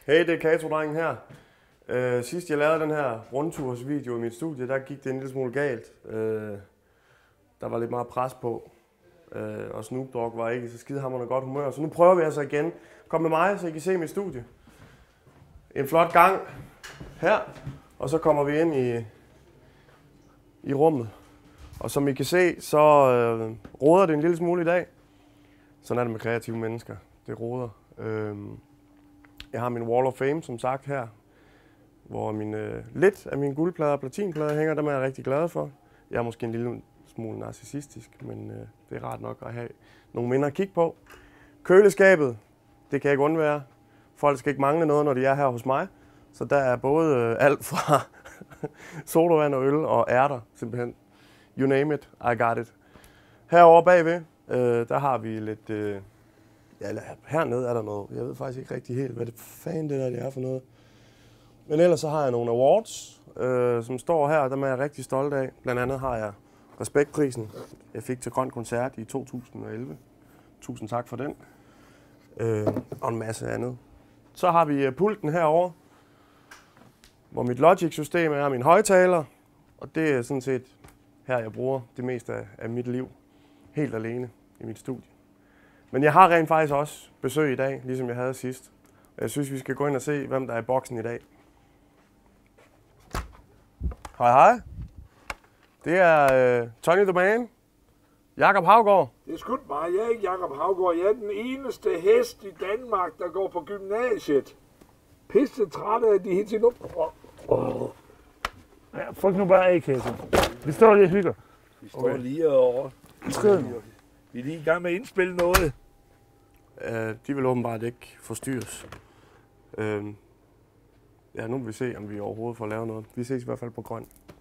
Hey, det er Kato-drengen her. Sidst jeg lavede den her rundtursvideo i mit studie, der gik det en lille smule galt. Der var lidt meget pres på, og Snoop Dogg var ikke så skidehammerende godt humør. Så nu prøver vi altså igen. Kom med mig, så I kan se mit studie. En flot gang her, og så kommer vi ind i rummet. Og som I kan se, så roder det en lille smule i dag. Sådan er det med kreative mennesker. Det roder. Jeg har min Wall of Fame, som sagt, her, hvor lidt af mine guldplader og platinplader hænger. Dem er jeg rigtig glad for. Jeg er måske en lille smule narcissistisk, men det er rart nok at have nogle minder at kigge på. Køleskabet, det kan jeg ikke undvære. Folk skal ikke mangle noget, når de er her hos mig. Så der er både alt fra sodavand og øl og ærter, simpelthen. You name it, I got it. Herovre bagved, der har vi lidt... hernede er der noget. Jeg ved faktisk ikke rigtig helt, hvad det fanden det er for noget. Men ellers så har jeg nogle awards, som står her, dem er jeg rigtig stolt af. Blandt andet har jeg Respektprisen, jeg fik til Grøn Koncert i 2011. Tusind tak for den. Og en masse andet. Så har vi pulten herover, hvor mit Logic-system er min højttaler. Og det er sådan set her, jeg bruger det meste af mit liv. Helt alene i mit studie. Men jeg har rent faktisk også besøg i dag, ligesom jeg havde sidst. Jeg synes, vi skal gå ind og se, hvem der er i boksen i dag. Hej hej. Det er Tony the Man. Jakob Haugaard. Det er sgu mig. Jeg er ikke Jakob Haugaard. Jeg er den eneste hest i Danmark, der går på gymnasiet. Pisse træt af de hele tiden. Ja, fuck nu bare af, Kato. Vi står lige og hygger. Vi står lige over. Vi er lige i gang med at indspille noget. De vil åbenbart ikke forstyrres. Ja, nu vil vi se, om vi overhovedet får lavet noget. Vi ses i hvert fald på Grøn.